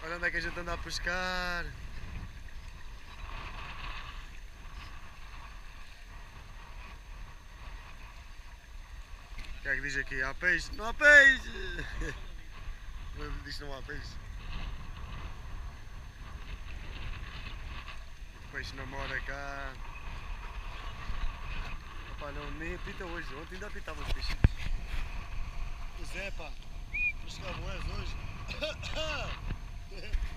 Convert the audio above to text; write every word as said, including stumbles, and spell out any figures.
Olha onde é que a gente anda a pescar. O que é que diz aqui? Há peixe? Não há peixe! Diz que não há peixe. O peixe não mora cá. Opa, não, nem apita hoje. Ontem ainda apitava os peixes. Pois é, pá. Vou chegar boés hoje.